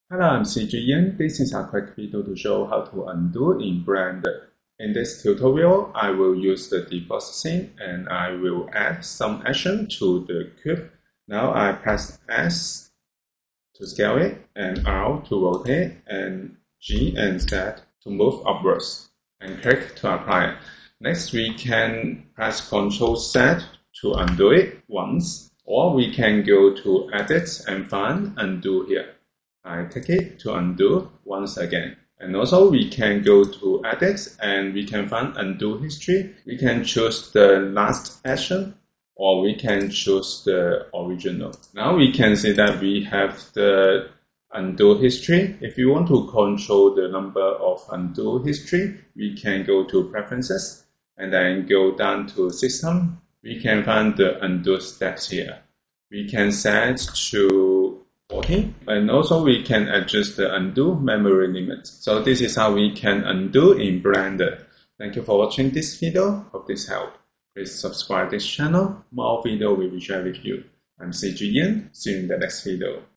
Hello, I'm Ctrl Z. This is a quick video to show how to undo in Blender. In this tutorial, I will use the default scene and I will add some action to the cube. Now I press S to scale it and R to rotate and G and Z to move upwards and click to apply it. Next, we can press Ctrl Z to undo it once, or we can go to Edit and find Undo here. I take it to undo once again. And also we can go to Edit and we can find Undo History. We can choose the last action or we can choose the original. Now we can see that we have the Undo History. If you want to control the number of Undo History, we can go to Preferences and then go down to System. We can find the Undo steps here. We can set to 40, and also we can adjust the undo memory limit. So this is how we can undo in Blender. Thank you for watching this video. Hope this helped. Please subscribe this channel. More video will be shared with you. I'm Ctrl Z. See you in the next video.